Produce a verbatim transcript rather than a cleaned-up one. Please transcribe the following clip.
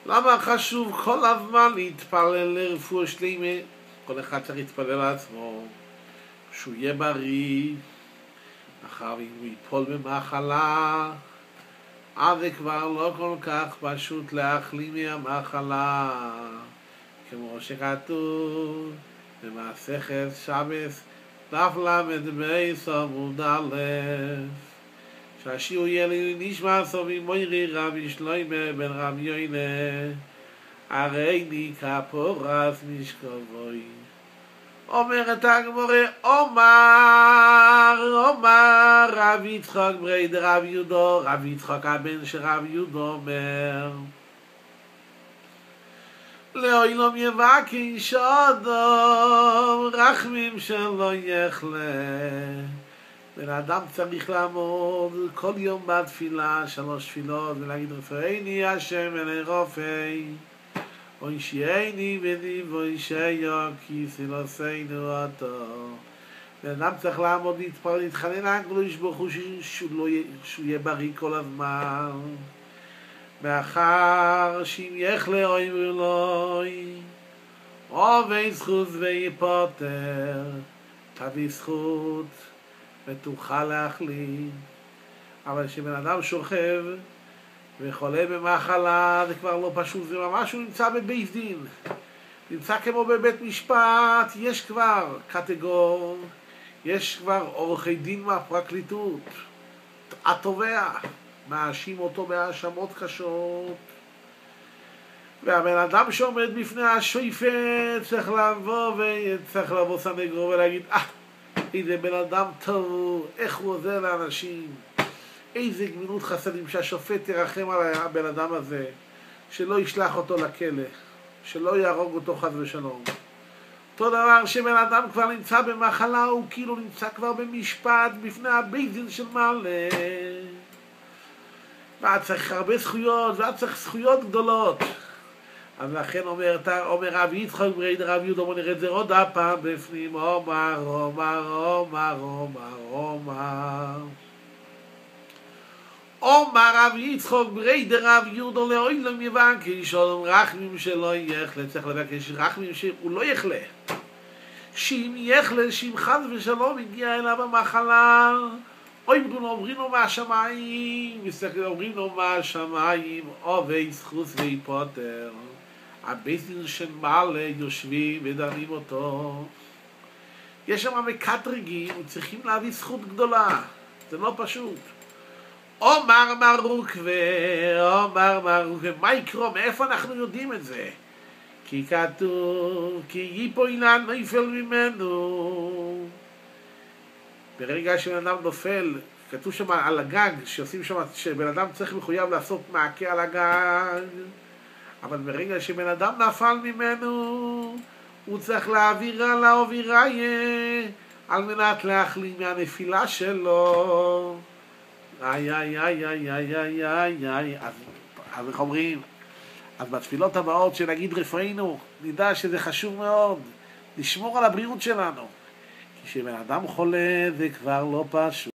למה חשוב כל הזמן להתפלל לרפואה שלמה? כל אחד צריך להתפלל לעצמו, שהוא יהיה בריא, אחר אם הוא ייפול במחלה, אז זה כבר לא כל כך פשוט להחלים מהמחלה, כמו שכתוב במסכת שבס, דף למד בייס עמוד א', שהשיעור יהיה לי נשמע סובי מוירי רבי שלוימה בן רבי יוינה, הרי לי כפורס משכבוי. אומרת הגמרא, אומר, אומר רבי יצחק ברי דרבי יהודה, רבי יצחק הבן של רבי יהודה אומר, לעולם יבקש אדם רחמים שלא יחלה. בן אדם צריך לעמוד כל יום בתפילה, שלוש תפילות, ולהגיד רפאני השם אלי רופאי, אוישייני ודיבוי שיו כי סילוסינו אותו. בן אדם צריך לעמוד להתפלל, להתחנן לקדוש ברוך הוא שהוא יהיה בריא כל הזמן, מאחר שאם יחלה אוי ולוי אובי זכות ויפוטר, תביא זכות ותוכל להחלים. אבל כשבן אדם שוכב וחולה במחלה זה כבר לא פשוט, זה ממש הוא נמצא בבית דין, נמצא כמו בבית משפט, יש כבר קטגור, יש כבר עורכי דין מהפרקליטות, התובע מאשים אותו בהאשמות קשות, והבן אדם שעומד בפני השופט צריך לבוא וצריך לבוא סנגור ולהגיד אה, איזה בן אדם טוב, איך הוא עוזר לאנשים, איזה גמילות חסדים, שהשופט ירחם על הבן אדם הזה, שלא ישלח אותו לכלא, שלא יהרוג אותו חס ושלום. אותו דבר שבן אדם כבר נמצא במחלה, הוא כאילו נמצא כבר במשפט בפני הבית דין של מעלה, ואת צריך הרבה זכויות, ואת צריך זכויות גדולות. אז לכן אומר, אומר רבי יצחק ברי דרבי יהודה, בוא נראה את זה עוד הפעם בפנים, אומר, אומר, אומר, אומר, אומר. אומר רבי יצחק ברי דרבי יהודה, לעולם יבקש אדם רחמים שלא יחלה. צריך לבקש רחמים שהוא לא יחלה, שאם יחלה, שאם חס ושלום הגיע אליו המחלה, אומרים אומרינו מהשמיים, מסתכל אומרינו מהשמיים, אובי זכות ויפוטר, הבית דין של מעלה יושבים ודנים אותו, יש שם מקטרגים, צריכים להביא זכות גדולה, זה לא פשוט. אומר מרוק ואומר מרוק, מה יקרו, מאיפה אנחנו יודעים את זה? כי כתוב, כי ייפול אילן נפל ממנו. ברגע שבן אדם נופל, כתוב שם על הגג, שעושים שם, שבן אדם צריך מחויב לעשות מעקה על הגג, אבל ברגע שבן אדם נפל ממנו, הוא צריך להעביר על האוויריה, על מנת להחלים מהנפילה שלו. איי איי איי איי איי איי איי איי. אז, אז איך אומרים? אז בתפילות הבאות שנגיד רפואינו, נדע שזה חשוב מאוד, לשמור על הבריאות שלנו. כשבן אדם חולה זה כבר לא פשוט.